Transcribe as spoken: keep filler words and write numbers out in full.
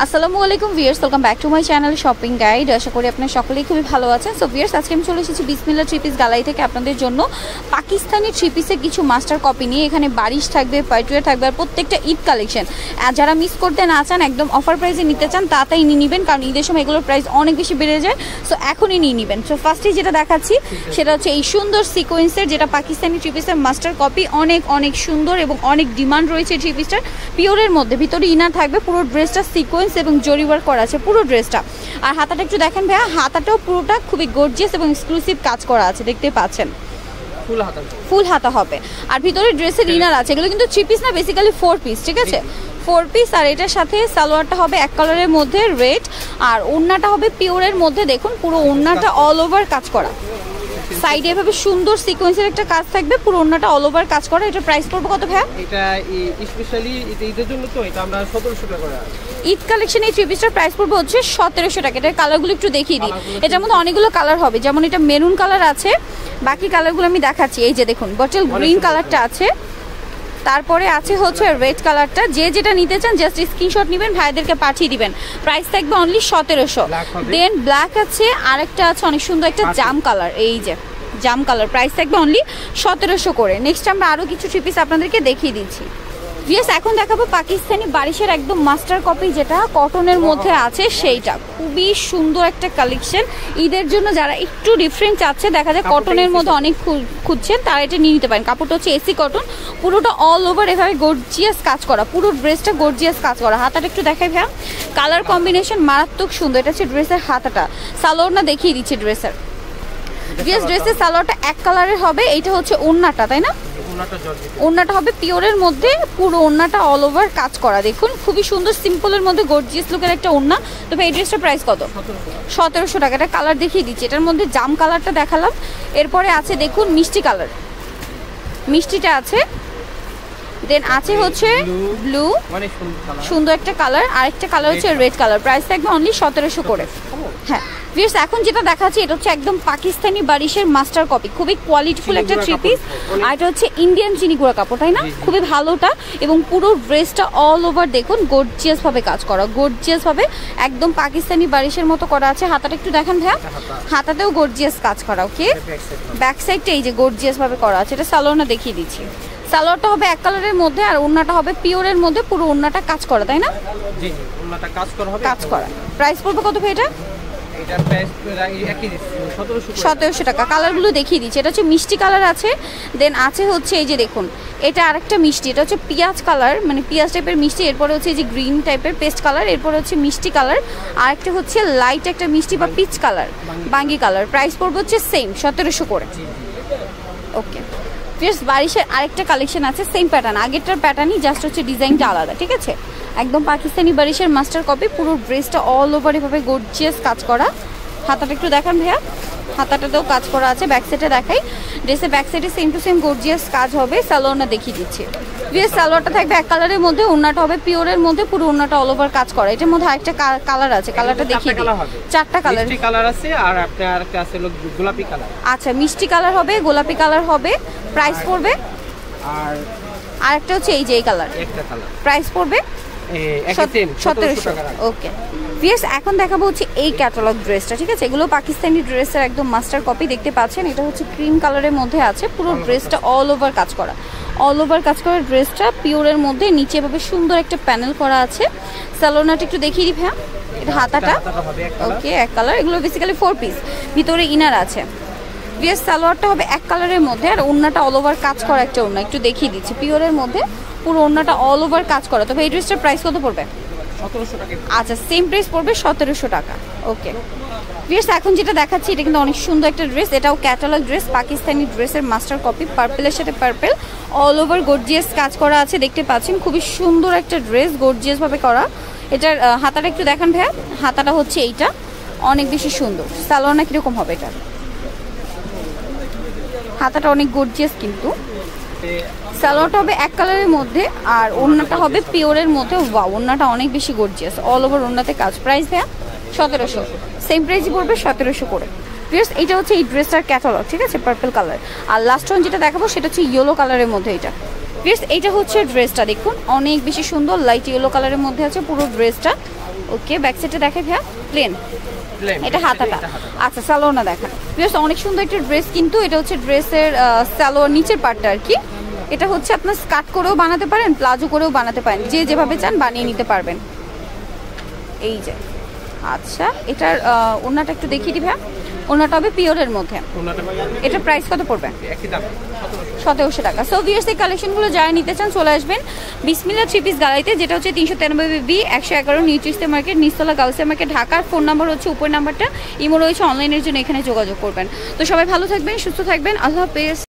আসসালামু আলাইকুম viewers, welcome back to my channel shopping guide. আশা করি আপনারা সকলেই খুবই ভালো আছেন। সো ভিউয়ার্স, আজকে আমি চলে এসেছি বিসমিল্লাহ থ্রি পিস গ্যালারি থেকে আপনাদের জন্য পাকিস্তানি থ্রি পিসের কিছু মাস্টার কপি নিয়ে। এখানে বারিশ থাকবে, পার্টিওয়ার থাকবে, আর প্রত্যেকটা ঈদ কালেকশন। আর যারা মিস করতে না চান, একদম অফার প্রাইসে নিতে চান, তাড়াতাড়ি নিয়ে নেবেন, কারণ ঈদের সময় এগুলোর প্রাইস অনেক বেশি বেড়ে যায়। সো এখনই নিয়ে নেবেন। সো ফার্স্টেই যেটা দেখাচ্ছি সেটা হচ্ছে এই সুন্দর সিকোয়েন্সের, যেটা পাকিস্তানি থ্রি পিসের মাস্টার কপি। অনেক অনেক সুন্দর এবং অনেক ডিমান্ড রয়েছে থ্রি পিসটার। পিওরের মধ্যে ভিতরে ইনার থাকবে, পুরো ড্রেসটা সিকোয়েন্স এবং জরি ওয়ার্ক করা আছে পুরো ড্রেসটা। আর হাতাটা একটু দেখেন ভাইয়া, হাতাটাও পুরোটা খুবই গর্জিয়াস এবং এক্সক্লুসিভ কাজ করা আছে, দেখতে পাচ্ছেন। ফুল হাতা ফুল হাতা হবে। আর ভিতরে ড্রেসের ইনার আছে। এগুলো কিন্তু থ্রি পিস না, বেসিক্যালি ফোর পিস, ঠিক আছে? Four piece. আর এটার সাথে সালোয়ারটা হবে এক কালারের মধ্যে রেড, আর ওড়নাটা হবে পিওরের মধ্যে। দেখুন পুরো ওড়নাটা অল ওভার কাজ করা, সাইডে এভাবে সুন্দর সিকোয়েন্সের একটা কাজ থাকবে, পুরো ওড়নাটা অল ওভার কাজ করা। এটা প্রাইস পড়বে কত ভাইয়া? এটা স্পেশালি ঈদের জন্য, তো এটা আমরা সতেরোশো টাকা করে। ঈদ কালেকশন এই থ্রি পিসটার প্রাইস পড়বে হচ্ছে সতেরোশো টাকা। এটার কালারগুলো একটু দেখিয়ে দিই। এটার মধ্যে অনেকগুলো কালার হবে, যেমন এটা মেরুন কালার আছে, বাকি কালারগুলো আমি দেখাচ্ছি। এই যে দেখুন বটল গ্রিন কালারটা আছে, তারপরে আছে হচ্ছে রেড কালারটা। যে যেটা নিতে চান জাস্ট স্ক্রিনশট নেবেন, ভাইদেরকে পাঠিয়ে দিবেন। প্রাইস থাকবে অনলি সতেরোশো। দেন ব্ল্যাক আছে, আরেকটা আছে অনেক সুন্দর একটা জাম কালার, এই যে জাম কালার। প্রাইস থাকবে অনলি সতেরোশো করে। নেক্সট আমরা আরও কিছু থ্রি পিস আপনাদেরকে দেখিয়ে দিচ্ছি। ভিউয়ার্স, এখন দেখাবো পাকিস্তানি বারিশের একদম মাস্টার কপি, যেটা কটনের মধ্যে আছে, সেইটা খুবই সুন্দর একটা কালেকশন। ঈদের জন্য যারা একটু ডিফারেন্ট চাচ্ছে, দেখা যায় কটনের মধ্যে অনেক খুঁজছেন, তারা এটা নিয়ে নিতে পারেন। কাপড়টা হচ্ছে এসি কটন, পুরোটা অল ওভার এভাবে গর্জিয়াস কাজ করা, পুরো ড্রেসটা গর্জিয়াস কাজ করা। হাতাটা একটু দেখাই ভাইয়া, কালার কম্বিনেশন মারাত্মক সুন্দর। এটা হচ্ছে ড্রেসের হাতাটা, সালোয়ার না দেখিয়ে দিচ্ছি ড্রেসের। ভিউয়ার্স, ড্রেসের সালোয়ারটা এক কালারের হবে। এইটা হচ্ছে ওড়নাটা, তাই না? ওড়নাটা হবে পিওরের মধ্যে, পুরো ওড়নাটা অল ওভার কাজ করা। দেখুন খুবই সুন্দর, সিম্পলের মধ্যে গর্জিয়াস লুকের একটা ওড়না। তো ভাই এই ড্রেসটার প্রাইস কত? সতেরোশো টাকা। এটা কালার দেখিয়ে দিচ্ছি। এটার মধ্যে জাম কালারটা দেখালাম, এরপরে আছে দেখুন মিষ্টি কালার, মিষ্টিটা আছে। দেন আছে হচ্ছে ব্লু, সুন্দর একটা কালার। আরেকটা কালার হচ্ছে রেড কালার। প্রাইস থাকবে অনলি সতেরোশো করে। হ্যাঁ ভিউয়ার্স, এখন যেটা দেখাচ্ছি এটা হচ্ছে একদম পাকিস্তানি বারিশের মাস্টার কপি, খুবই কোয়ালিটিফুল একটা থ্রি পিস। আর এটা হচ্ছে ইন্ডিয়ান চিনি গুঁড়া কাপড়, তাই না? খুবই ভালোটা, এবং পুরো ড্রেসটা অল ওভার দেখুন গর্জিয়াস ভাবে কাজ করা, গর্জিয়াস ভাবে একদম পাকিস্তানি বারিশের মতো করা আছে। হাতাটা একটু দেখেন ভাইয়া, হাতাতেও গর্জিয়াস কাজ করা। ওকে, ব্যাক সাইডটা এই যে গর্জিয়াস ভাবে করা আছে। এটা সালোয়ারটা দেখিয়ে দিচ্ছি। সালোয়ারটা হবে এক কালারের মধ্যে, আর ওড়নাটা হবে পিওরের মধ্যে, পুরো ওড়নাটা কাজ করা, তাই না? জি জি, ওড়নাটা কাজ করা হবে, কাজ করা। প্রাইস পড়বে কত ভাই এটা? এটা প্রাইস একই সতেরোশো সতেরোশো টাকা। কালারগুলো দেখিয়ে দিচ্ছি। এটা হচ্ছে মিষ্টি কালার আছে, দেন আছে হচ্ছে এই যে দেখুন এটা আরেকটা মিষ্টি, এটা হচ্ছে পেঁয়াজ কালার, মানে পেঁয়াজ টাইপের মিষ্টি। এরপরে হচ্ছে এই যে গ্রিন টাইপের পেস্ট কালার, এরপরে হচ্ছে মিষ্টি কালার, আরেকটা হচ্ছে লাইট একটা মিষ্টি বা পিচ কালার, বাঙ্গি কালার। প্রাইস পড়বে হচ্ছে সেম সতেরোশো করে। ওকে ভিউয়ার্স, বারিশের আরেকটা কালেকশন আছে, সেম প্যাটার্ন, আগেরটার প্যাটার্নই, জাস্ট হচ্ছে ডিজাইনটা আলাদা, ঠিক আছে? একদম পাকিস্তানি বারিশের মাস্টার কপি, পুরো ড্রেসটা অল ওভার এভাবে গর্জিয়াস কাজ করা। হাতাটা একটু দেখান ভাইয়া, হাতাটাতেও কাজ করা আছে। ব্যাক সাইডে দেখাই, ড্রেসের ব্যাক সাইডে সেম টু সেম গর্জিয়াস কাজ হবে। সালোয়ারটা দেখিয়ে দিচ্ছি। ভিউয়ার্স, সালোয়ারটা থাকবে এক কালারের মধ্যে, ওড়নাটা হবে পিওরের মধ্যে, পুরো ওড়নাটা অল ওভার কাজ করা। এটার মধ্যে আরেকটা কালার আছে, কালারটা দেখিয়ে দিই। চারটা কালার, মিষ্টি কালার আছে, আর আপনার আরেকটা আছে গোলাপি কালার। আচ্ছা, মিষ্টি কালার হবে, গোলাপি কালার হবে। প্রাইস পড়বে, আর আরেকটা হচ্ছে এই যে এই কালার, একটা কালার। প্রাইস পড়বে সতেরোশো টাকা। ওকে ভিউয়ার্স, এখন দেখাবো হচ্ছে এই ক্যাটালগ ড্রেসটা, ঠিক আছে? এগুলো পাকিস্তানি ড্রেসের একদম মাস্টার কপি, দেখতে পাচ্ছেন। এটা হচ্ছে ক্রিম কালারের মধ্যে আছে, পুরো ড্রেসটা অল ওভার কাজ করা, অল ওভার কাজ করা ড্রেসটা পিওরের মধ্যে। নিচে এভাবে সুন্দর একটা প্যানেল করা আছে। সালোয়ারটা একটু দেখিয়ে দিই ভাইয়া, এটা হাতাটা ওকে এক কালার। এগুলো বেসিক্যালি ফোর পিস, ভিতরে ইনার আছে। ভিউয়ার্স, সালোয়ারটা হবে এক কালারের মধ্যে, আর ওড়নাটা অল ওভার কাজ করা একটা ওড়না, একটু দেখিয়ে দিচ্ছি। পিওরের মধ্যে পুরো ওড়নাটা অল ওভার কাজ করা। তবে এই ড্রেসটার প্রাইস কত পড়বে? সতেরোশো টাকা। আচ্ছা, সেম প্রাইস পড়বে সতেরোশো টাকা। ওকে ভিউয়ার্স, এখন যেটা দেখাচ্ছি এটা কিন্তু অনেক সুন্দর একটা ড্রেস। এটাও ক্যাটালগ ড্রেস, পাকিস্তানি ড্রেসের মাস্টার কপি, পার্পেলের সাথে পার্পেল, অল ওভার গর্জিয়াস কাজ করা আছে, দেখতে পাচ্ছেন। খুবই সুন্দর একটা ড্রেস, গর্জিয়াস ভাবে করা। এটার হাতাটা একটু দেখান ভাইয়া, হাতাটা হচ্ছে এইটা, অনেক বেশি সুন্দর। সালোয়ারটা কিরকম হবে? এটা হাতাটা অনেক গর্জিয়াস, কিন্তু সালোয়ারটা হবে এক কালারের মধ্যে, আর ওড়নাটা হবে পিওরের মধ্যে। ওয়াও, ওড়নাটা অনেক বেশি গর্জিয়াস, অল ওভার ওড়নাতে কাজ। প্রাইস ভাইয়া সতেরোশো, সেম প্রাইসই পড়বে সতেরোশো করে। ভিউয়ার্স, এটা হচ্ছে এই ড্রেসটার ক্যাটালগ, ঠিক আছে? Purple colour. আর লাস্ট ওয়ান যেটা দেখাবো সেটা হচ্ছে ইয়েলো কালারের মধ্যে। এটা ভিউয়ার্স, এইটা হচ্ছে ড্রেসটা, দেখুন অনেক বেশি সুন্দর, লাইট ইয়েলো কালারের মধ্যে আছে পুরো ড্রেসটা। ওকে ব্যাক সাইডে দেখে ভাইয়া প্লেন, প্লেন এটা হাতাটা। আচ্ছা সালোয়ারটা দেখা, জাস্ট অনেক সুন্দর একটা ড্রেস, কিন্তু এটা হচ্ছে ড্রেসের সালোয়ার নিচের পার্টটা আর কি। এটা হচ্ছে আপনার স্কার্ট করেও বানাতে পারেন, প্লাজো করেও বানাতে পারেন, যে যেভাবে চান বানিয়ে নিতে পারবেন। এই যে আচ্ছা এটার ওনাটা একটু দেখিয়ে দিই ভাইয়া, ওনাটা হবে পিওরের মধ্যে। এটা প্রাইস কত পড়বে? সতেরোশো টাকা। সো ভিউয়ার্স এই কালেকশনগুলো যারা নিতে চান চলে আসবেন বিসমিল্লাহ থ্রি পিস গ্যালারিতে, যেটা হচ্ছে তিনশো তিরানব্বই বি একশো এগারো নিউ চিস্তে মার্কেট, নিস্তলা গাউসিয়া মার্কেট, ঢাকার। ফোন নাম্বার হচ্ছে উপর নাম্বারটা, ইমো রয়েছে, অনলাইনের জন্য এখানে যোগাযোগ করবেন। তো সবাই ভালো থাকবেন, সুস্থ থাকবেন, আল্লাহ হাফেজ।